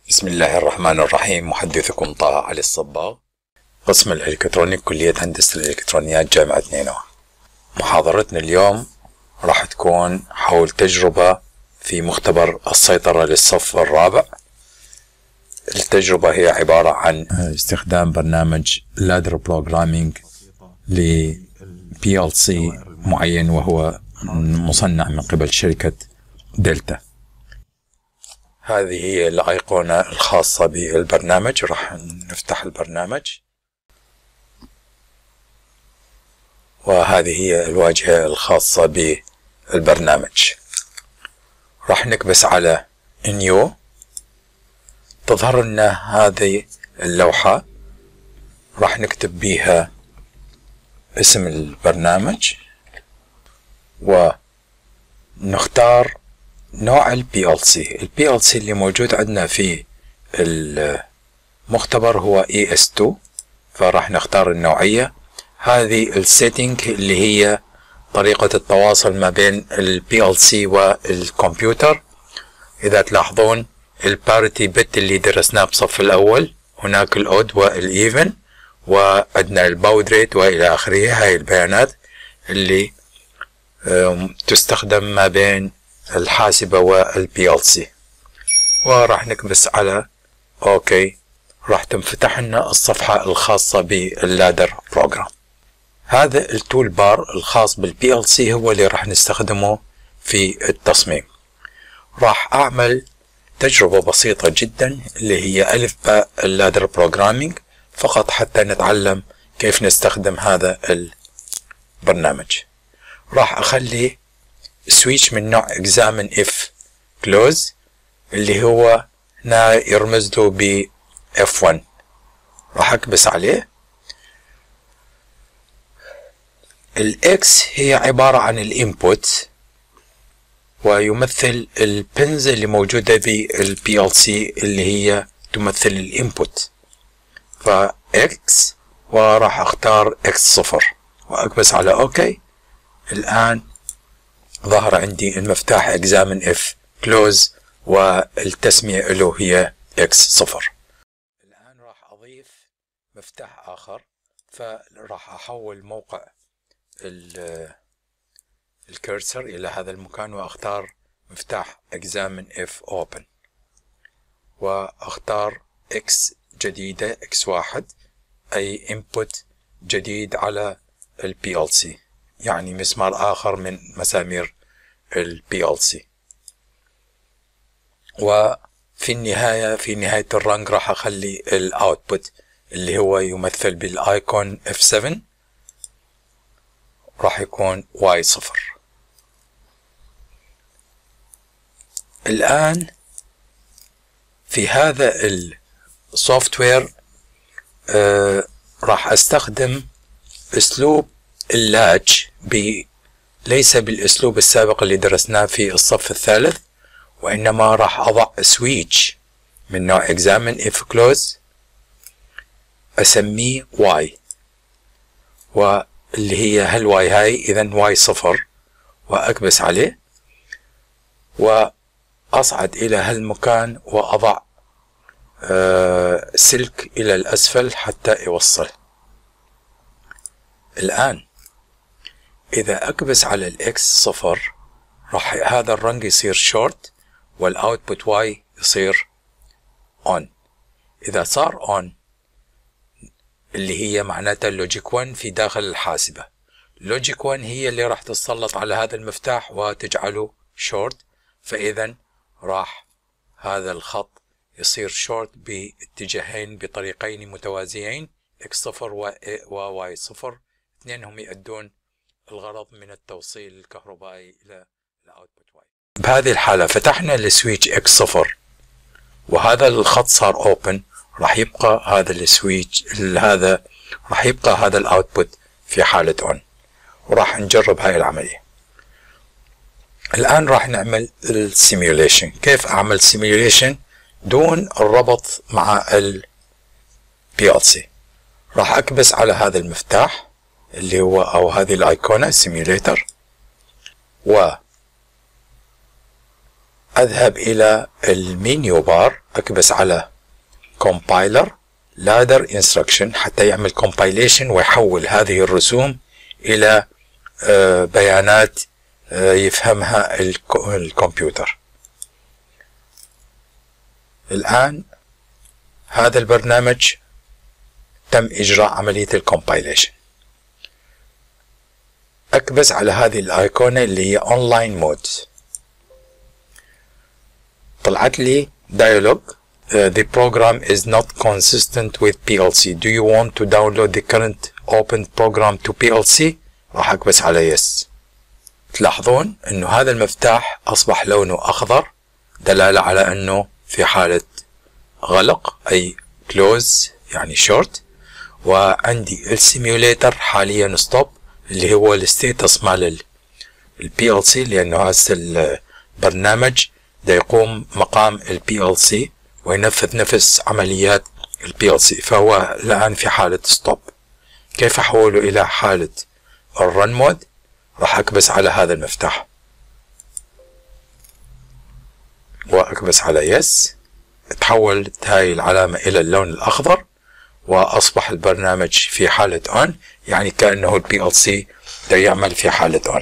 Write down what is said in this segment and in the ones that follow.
بسم الله الرحمن الرحيم. محدثكم طه علي الصباغ، قسم الإلكترونيك، كلية هندسة الإلكترونيات، جامعة نينوى. محاضرتنا اليوم راح تكون حول تجربة في مختبر السيطرة للصف الرابع. التجربة هي عبارة عن استخدام برنامج لادر بروجرامينج ل PLC معين، وهو مصنع من قبل شركة دلتا. هذه هي الأيقونة الخاصة بالبرنامج. راح نفتح البرنامج، وهذه هي الواجهة الخاصة بالبرنامج. راح نكبس على نيو، تظهر لنا هذه اللوحة. راح نكتب بها اسم البرنامج ونختار نوع ال PLC اللي موجود عندنا في المختبر هو ES2، فراح نختار النوعية. هذه السيتنج اللي هي طريقة التواصل ما بين ال PLC والكمبيوتر. إذا تلاحظون الباريتي بت اللي درسناه بصف الأول، هناك الأود والإيفن، وعندنا الباود ريت وإلى آخره. هاي البيانات اللي تستخدم ما بين الحاسبة وال PLC. وراح نكبس على اوكي، راح تنفتح لنا الصفحة الخاصة باللادر بروجرام. هذا التول بار الخاص بال PLC هو اللي راح نستخدمه في التصميم. راح اعمل تجربة بسيطة جدا اللي هي ألف باء اللادر بروجرامينج، فقط حتى نتعلم كيف نستخدم هذا البرنامج. راح اخلي سويتش من نوع examine if close اللي هو هنا يرمز له ب F1. راح اكبس عليه. الاكس هي عبارة عن الانبوت، ويمثل البنز اللي موجودة بال PLC اللي هي تمثل الانبوت، فاكس، وراح اختار اكس 0 واكبس على اوكي. الان ظهر عندي المفتاح examine if close والتسمية له هي x0. الآن راح أضيف مفتاح آخر، فراح أحول موقع الكرسر إلى هذا المكان، وأختار مفتاح examine if open، وأختار x جديدة x1، أي input جديد على ال PLC، يعني مسمار آخر من مسامير ال PLC. وفي النهاية، في نهاية الرنج، راح أخلي الأوتبوت اللي هو يمثل بالآيكون F7 راح يكون Y0. الآن في هذا السوفت وير راح أستخدم أسلوب اللاتش ليس بالاسلوب السابق اللي درسناه في الصف الثالث، وانما راح اضع سويتش من نوع examine if close اسميه Y، واللي هي هالواي هاي، اذا Y0، واكبس عليه واصعد الى هالمكان واضع سلك الى الاسفل حتى يوصل. الان إذا أكبس على الإكس 0 راح هذا الرنج يصير شورت، والأوتبوت واي يصير أون. إذا صار أون اللي هي معناتها اللوجيك 1 في داخل الحاسبة. لوجيك 1 هي اللي راح تتسلط على هذا المفتاح وتجعله شورت، فإذا راح هذا الخط يصير شورت باتجاهين بطريقين متوازيين، X0 و Y0، اثنينهم يؤدون الغرض من التوصيل الكهربائي إلى الأوتبوت واي. بهذه الحالة فتحنا السويتش X0 وهذا الخط صار اوبن، راح يبقى هذا السويتش راح يبقى هذا الأوتبوت في حالة اون، وراح نجرب هاي العملية. الآن راح نعمل السيميوليشن. كيف أعمل سيميوليشن دون الربط مع ال PLC؟ راح أكبس على هذا المفتاح اللي هو أو هذه الأيقونة سيميوليتر، و أذهب إلى المنيو بار، أكبس على Compiler Ladder Instruction حتى يعمل compilation ويحول هذه الرسوم إلى بيانات يفهمها الكمبيوتر. الآن هذا البرنامج تم إجراء عملية الكومبايليشن. أكبس على هذه الآيقونة اللي هي Online Mode. طلعت لي dialog The program is not consistent with PLC. Do you want to download the current opened program to PLC? راح أكبس على Yes. تلاحظون أنه هذا المفتاح أصبح لونه أخضر، دلالة على أنه في حالة غلق أي close يعني short. وعندي السيميوليتر حاليا ستوب اللي هو الستيتس مال البي ال سي، لأنه هذا البرنامج دا يقوم مقام البي ال سي وينفذ نفس عمليات البي ال سي، فهو الآن في حالة ستوب. كيف أحوله إلى حالة الرن مود؟ راح أكبس على هذا المفتاح وأكبس على يس. تحولت هاي العلامة إلى اللون الأخضر وأصبح البرنامج في حالة on، يعني كأنه البي ال سي دا يعمل في حالة on.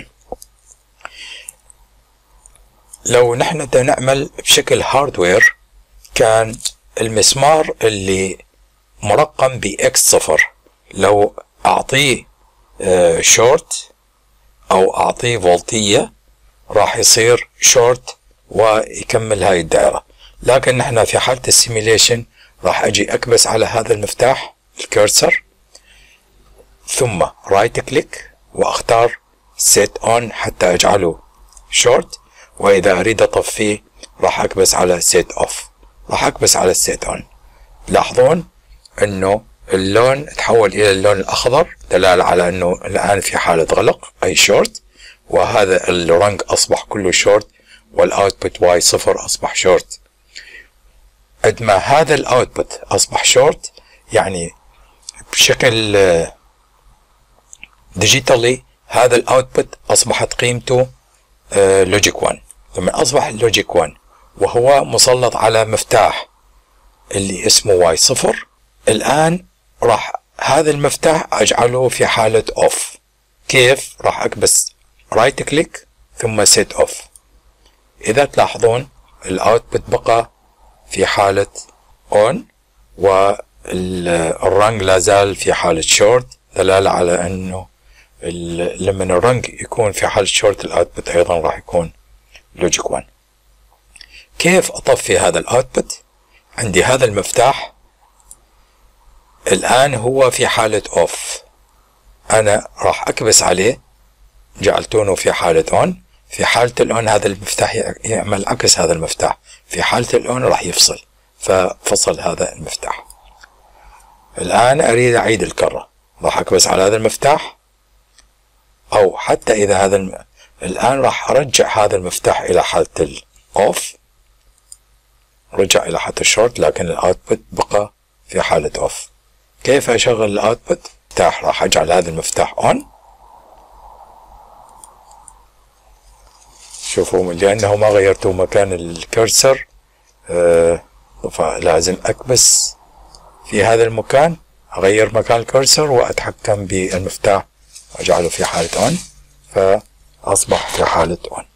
لو نحن دا نعمل بشكل هاردوير، كان المسمار اللي مرقم بX0 لو أعطيه شورت أو أعطيه فولتية راح يصير شورت ويكمل هاي الدائرة. لكن نحن في حالة السيميليشن راح أجي أكبس على هذا المفتاح الكيرسر، ثم رايت كليك وأختار set on حتى أجعله شورت، وإذا أريد أطفيه راح أكبس على set off. راح أكبس على set on. لاحظون أنه اللون تحول إلى اللون الأخضر، دلالة على أنه الآن في حالة غلق أي شورت، وهذا الرنج أصبح كله شورت، والأوتبوت واي صفر أصبح شورت. عندما هذا الأوتبوت أصبح شورت يعني بشكل ديجيتالي هذا الأوتبوت أصبحت قيمته لوجيك 1. لما أصبح اللوجيك 1 وهو مسلط على مفتاح اللي اسمه واي صفر، الآن راح هذا المفتاح أجعله في حالة أوف. كيف؟ راح أكبس رايت كليك ثم سيت أوف. إذا تلاحظون الأوتبوت بقى في حالة أون والرنج لازال في حالة شورت، دلالة على أنه لما الرنج يكون في حالة شورت الأوتبوت أيضا راح يكون لوجيك 1. كيف أطفي هذا الأوتبوت؟ عندي هذا المفتاح الآن هو في حالة أوف، أنا راح أكبس عليه جعلتونه في حالة أون. في حالة الأون هذا المفتاح يعمل عكس هذا المفتاح، في حالة الأون راح يفصل، ففصل هذا المفتاح. الآن أريد أعيد الكرة، راح أكبس على هذا المفتاح، أو حتى إذا هذا الآن راح أرجع هذا المفتاح إلى حالة الأوف، رجع إلى حالة الشورت، لكن الأوتبوت بقى في حالة أوف. كيف أشغل الأوتبوت؟ مفتاح راح أجعل هذا المفتاح أون. شوفوا لأنه ما غيرتوا مكان الكرسر فلازم أكبس في هذا المكان، أغير مكان الكرسر وأتحكم بالمفتاح وأجعله في حالة أون، فأصبح في حالة أون.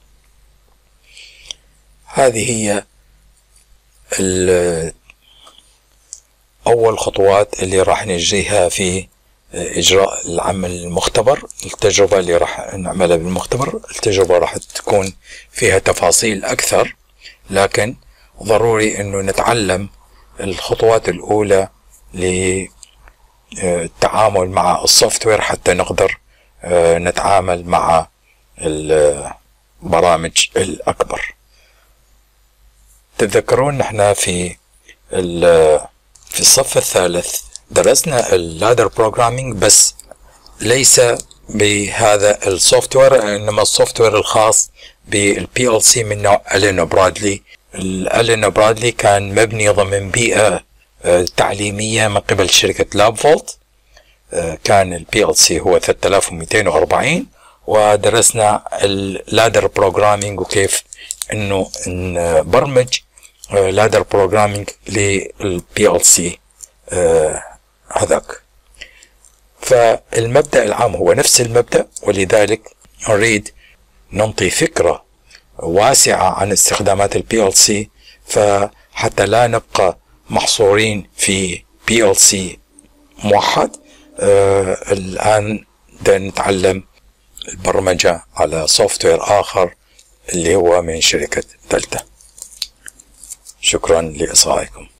هذه هي أول خطوات اللي راح نجريها في إجراء العمل المختبر. التجربة اللي راح نعملها بالمختبر التجربة راح تكون فيها تفاصيل أكثر، لكن ضروري أنه نتعلم الخطوات الأولى للتعامل مع السوفتوير حتى نقدر نتعامل مع البرامج الأكبر. تتذكرون نحن في الصف الثالث درسنا اللادر بروجرامينج، بس ليس بهذا السوفتوير، انما السوفتوير الخاص بالبي ال سي من نوع ألين وبرادلي. الألين وبرادلي كان مبني ضمن بيئة تعليمية من قبل شركة لاب فولت. كان البي ال سي هو 3240، ودرسنا اللادر بروجرامينج وكيف انه نبرمج لادر بروجرامينج للبي ال سي هذاك. فالمبدأ العام هو نفس المبدأ، ولذلك نريد ننطي فكرة واسعة عن استخدامات البي ال سي، فحتى لا نبقى محصورين في بي ال سي موحد. الآن بدنا نتعلم البرمجة على سوفت وير آخر اللي هو من شركة دلتا. شكرا لإصغائكم.